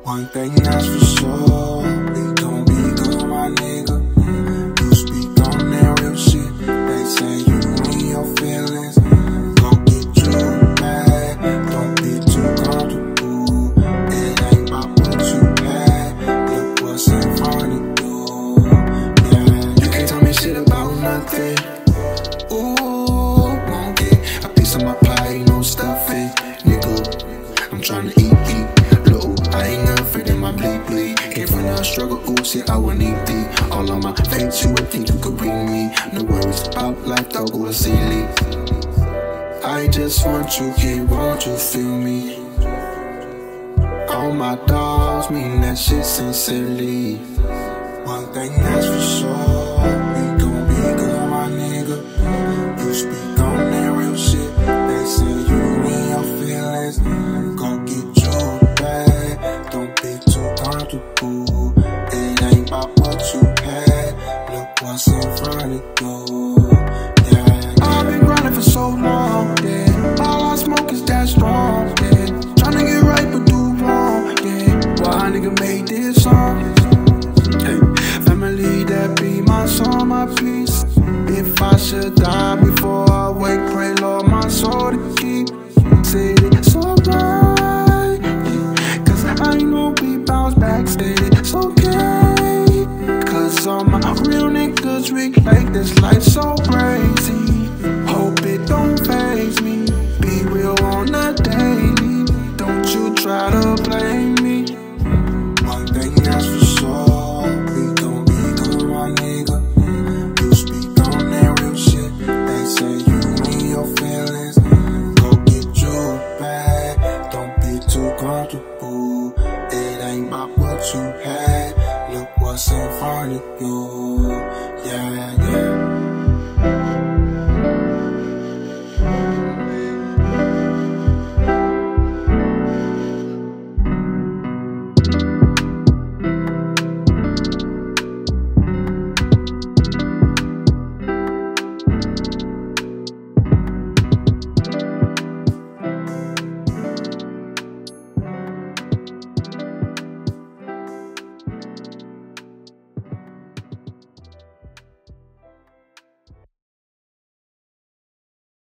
One thing that's for sure, we gon' be good, my nigga. You speak on that real shit. They say you in your feelings. Go get you back. Don't be too comfortable. It ain't about what you had. Look what's in front of you. Yeah, you can't tell me shit about nothing. Ooh, won't get a piece of my pie, no stuffin, nigga. I'm tryna eat. I ain't nothing in my bleed. Came from the struggle, ooh, shit, I wouldn't eat thee. All on my face, you would think you could read me. No worries about life, dawg, or sili. I just want you here, won't you feel me? All my dogs mean that shit sincerely. One thing that's for sure, we gon' be good, my nigga. You speak on that real shit. They say you in your feelings. Go get you back. Don't be too comfortable. It ain't about what you had. Look what's in front of you. Yeah, I've been grinding for so long, yeah. All I smoke is that strong, yeah. Tryna get right but do wrong, yeah. Why a nigga made this song? Hey, family, that be my song, my peace. If I should die before I wake, pray Lord my soul to keep. Said it's alright, yeah. Cause I know we bounce back. Said it's okay, cause all my real niggas relate. This life so crazy. Hope it don't faze me. Be real on the daily. Don't you try to play